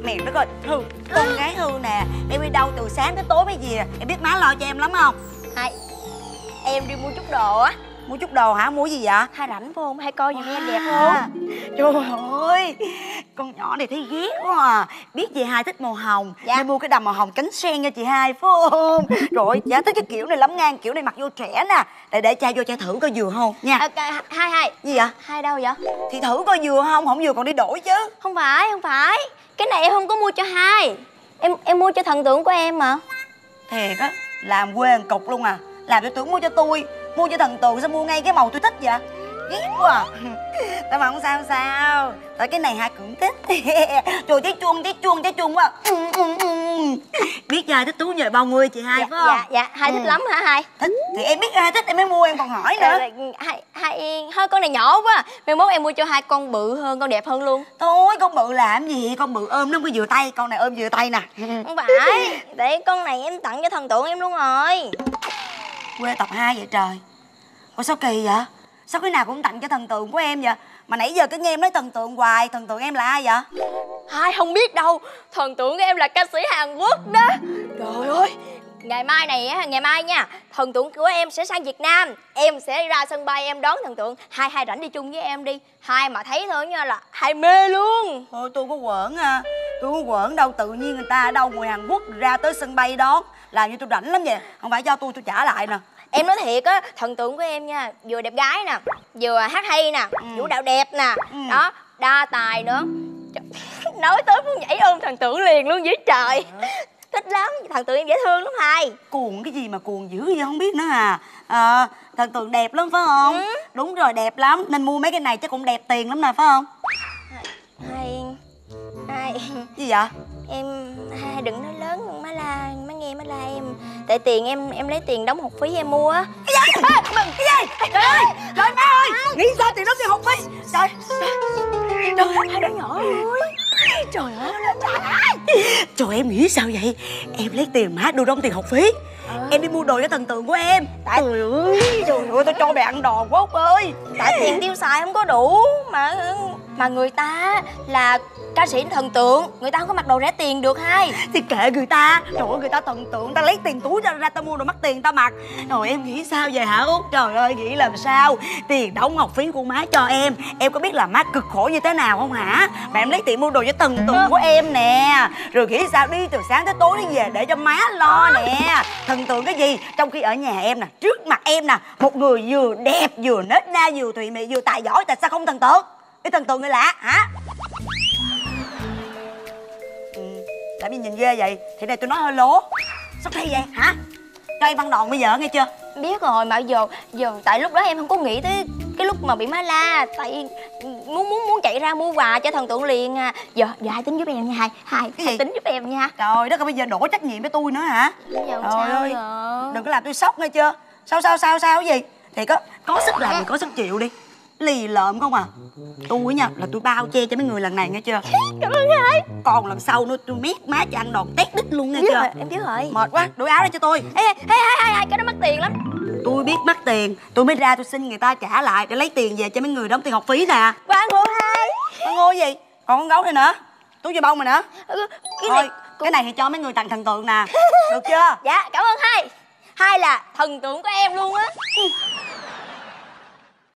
Mẹ nó coi Hương, con gái Hương nè. Em đi đâu từ sáng tới tối mới về. Em biết má lo cho em lắm không? Hai, em đi mua chút đồ á. Mua chút đồ hả? Mua gì vậy? Hai rảnh phải không? Hai coi giùm em đẹp không? Trời ơi, con nhỏ này thấy ghét quá à. Biết chị Hai thích màu hồng, dạ, nên mua cái đầm màu hồng cánh sen cho chị Hai phải không? Rồi dạ thích cái kiểu này lắm ngang. Kiểu này mặc vô trẻ nè. Để cha vô cha thử coi vừa không nha. Hai gì vậy? Hai đâu vậy? Thì thử coi vừa không, không vừa còn đi đổi chứ. Không phải. Cái này em không có mua cho Hai. Em mua cho thần tượng của em mà. Thiệt á, làm quê một cục luôn à. Làm tôi tưởng mua cho tôi. Mua cho thần tượng sao mua ngay cái màu tôi thích vậy? Ghét quá à. Tại mà không sao. Tại cái này Hai cũng thích. Trời trái chuông quá. Biết Hai thích Tú nhờ bao người chị Hai phải không? Dạ, Hai thích lắm hả Hai? Thích thì em biết Hai thích em mới mua, em còn hỏi nữa. Hai hơi con này nhỏ quá. Mai mốt em mua cho Hai con bự hơn, con đẹp hơn luôn. Thôi con bự làm gì, con bự ôm nó không có vừa tay. Con này ôm vừa tay nè. Không phải, để con này em tặng cho thần tượng em luôn rồi. Quê tập 2 vậy trời. Ủa sao kỳ vậy? Sao cái nào cũng tặng cho thần tượng của em vậy? Mà nãy giờ cứ nghe em nói thần tượng hoài. Thần tượng em là ai vậy? Hai không biết đâu. Thần tượng của em là ca sĩ Hàn Quốc đó. Trời ơi, ngày mai nha, thần tượng của em sẽ sang Việt Nam. Em sẽ ra sân bay em đón thần tượng. Hai rảnh đi chung với em đi. Hai mà thấy thôi nha là Hai mê luôn. Thôi tôi có quởn à. Tôi có quởn đâu, tự nhiên người ta ở đâu người Hàn Quốc ra tới sân bay đón. Làm như tôi rảnh lắm vậy. Không phải cho tôi trả lại nè. Em nói thiệt á, thần tượng của em nha, vừa đẹp gái nè, vừa hát hay nè, vũ đạo đẹp nè, đó, đa tài nữa. Nói tới muốn nhảy ôm thần tượng liền luôn với trời. Thích lắm, thần tượng em dễ thương lắm Hai. Cuồng cái gì mà cuồng dữ vậy không biết nữa à. Thần tượng đẹp lắm phải không? Đúng rồi, đẹp lắm. Nên mua mấy cái này chắc cũng đẹp tiền lắm nè phải không? Hai Gì vậy? Hai đừng nói lớn, má nghe má la em. Tại tiền em lấy tiền đóng học phí em mua á. Cái gì? Trời ơi, trời má ơi, nghĩ sao tiền đóng tiền học phí? Trời Hai đứa nhỏ ơi. Trời ơi, trời em nghĩ sao vậy? Em lấy tiền má đưa đóng tiền học phí. Em đi mua đồ cho thần tượng của em. Trời ơi, tao cho mày ăn đòn quá Út ơi. Tại tiền tiêu xài không có đủ. Mà người ta là ca sĩ thần tượng, người ta không có mặc đồ rẻ tiền được Hai. Thì kệ người ta. Trời ơi, người ta thần tượng, ta lấy tiền túi ra tao mua đồ mắc tiền tao mặc. Rồi em nghĩ sao vậy hả Út? Trời ơi, nghĩ làm sao? Tiền đóng học phí của má cho em có biết là má cực khổ như thế nào không hả? Mà em lấy tiền mua đồ cho thần tượng của em nè. Rồi nghĩ sao đi từ sáng tới tối đi về để cho má lo nè. Thần tượng cái gì? Trong khi ở nhà em nè, trước mặt em nè, một người vừa đẹp, vừa nết na, vừa thùy mị, vừa tài giỏi. Tại sao không thần tượng? Cái thần tượng người lạ hả? Làm gì nhìn ghê vậy? Thì này tôi nói hơi lố. Sao kỳ vậy hả? Cho em ăn đòn bây giờ nghe chưa? Biết rồi mà giờ tại lúc đó em không có nghĩ tới cái lúc mà bị má la. Tại muốn chạy ra mua quà cho thần tượng liền à. Giờ Hai tính giúp em nha Hai tính giúp em nha. Trời đất ơi, bây giờ đổ trách nhiệm với tôi nữa hả? Giờ Trời ơi, vậy? đừng có làm tôi sốc nghe chưa? Sao cái gì? Thì có sức làm thì có sức chịu đi. Lì lợm không à. Tôi nha là tôi bao che cho mấy người lần này nghe chưa? Cảm ơn Hai. Còn lần sau nữa tôi mét má cho ăn đòn tét đít luôn nghe chưa? Rồi, em biết rồi. Mệt quá, đổi áo ra cho tôi. Ê, Hai, cái đó mắc tiền lắm. Tôi biết mắc tiền, tôi mới ra tôi xin người ta trả lại để lấy tiền về cho mấy người đóng tiền học phí nè. Qua ngô Hai. Con ngô gì? Còn con gấu này nữa. Túi da bông này nữa. Thôi, cái này thì cho mấy người tặng thần tượng nè. Được chưa? Dạ, cảm ơn Hai. Hai là thần tượng của em luôn á.